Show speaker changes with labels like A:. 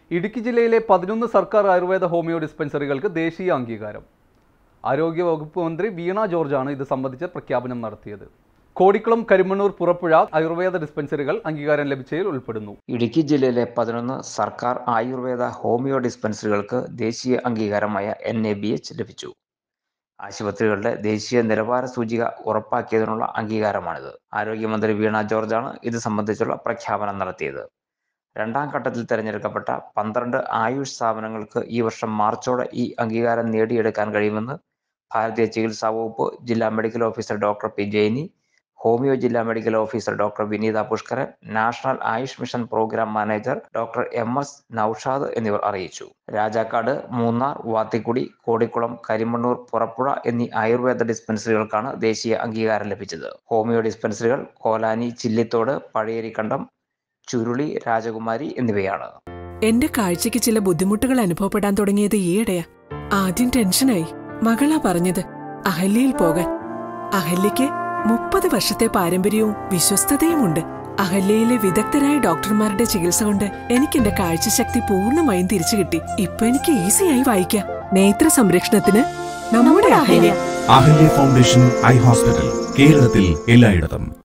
A: ഇടുക്കി ജില്ലയിലെ 11 സർക്കാർ ആയുർവേദ ഹോമിയോ ഡിസ്പെൻസറികൾക്ക് ദേശീയ അംഗീകാരം. ആരോഗ്യവകുപ്പ് മന്ത്രി വീണ ജോർജാണ് ഇത് സംബന്ധിച്ച പ്രഖ്യാപനം നടത്തിയത്. കോടിക്കുളം, കരിമണ്ണൂർ, പുറപ്പുഴ ആയുർവേദ ഡിസ്പെൻസറികൾ അംഗീകാരം ലഭിച്ചതിൽ ഉൾപ്പെടുന്നു.
B: ഇടുക്കി ജില്ലയിലെ 11 സർക്കാർ ആയുർവേദ ഹോമിയോ ഡിസ്പെൻസറികൾക്ക് ദേശീയ അംഗീകാരമായ NABH ലഭിച്ചു. ആശുപത്രികളുടെ ദേശീയ നിലവാര സൂചിക ഉറപ്പാക്കിയതിനുള്ള അംഗീകാരമാണിത്. ആരോഗ്യമന്ത്രി വീണ ജോർജാണ് ഇത് സംബന്ധിച്ചുള്ള പ്രഖ്യാപനം നടത്തിയത്. രണ്ടാം ഘട്ടത്തിൽ തിരഞ്ഞെടുക്കപ്പെട്ട 12 ആയുഷ് സ്ഥാപനങ്ങൾക്ക് ഈ വർഷം മാർച്ചോടെ ഈ അംഗീകാരം നേടിയെടുക്കാൻ കഴിയുമെന്ന് ഭാരതീയ ചികിത്സാ വകുപ്പ് ജില്ലാ medical officer doctor P Jayani, homeo ജില്ലാ medical officer doctor Vineetha Pushkaran, national Ayush mission programme manager doctor MS Noushad എന്നിവർ അറിയിച്ചു. രാജാക്കാട്, മൂന്നാർ, വാത്തിക്കുടി, കോടിക്കുളം, കരിമണ്ണൂർ, പുറപ്പുഴ എന്നീ ആയുർവേദ ഡിസ്പെൻസറികൾക്കാണ് ദേശീയ അംഗീകാരം ലഭിച്ചത്. ഹോമിയോ ഡിസ്പെൻസറികൾ കോലാനി, ചില്ലിത്തോട്, പഴയരിക്കണ്ടം, ചുരുളി, രാജകുമാരി എന്നിവയാണ്.
C: എന്റെ കാഴ്ചയ്ക്ക് ചില ബുദ്ധിമുട്ടുകൾ അനുഭവപ്പെടാൻ തുടങ്ങിയത് ഈയിടെയാ. ആദ്യം ടെൻഷനായി. മകളാ പറഞ്ഞത് അഹല്യയിൽ പോകാൻ. അഹല്യയ്ക്ക് 30 വർഷത്തെ പാരമ്പര്യവും വിശ്വസ്തതയുമുണ്ട്. അഹല്യയിലെ വിദഗ്ധരായ ഡോക്ടർമാരുടെ ചികിത്സ കൊണ്ട് എനിക്ക് എന്റെ കാഴ്ചശക്തി പൂർണ്ണമായും തിരിച്ചു കിട്ടി. ഇപ്പൊ എനിക്ക് ഈസിയായി വായിക്കാം. നേത്ര സംരക്ഷണത്തിന് നമ്മുടെ Ahalya.
D: Ahalya foundation eye hospital, കേരളത്തിൽ എല്ലായിടത്തും.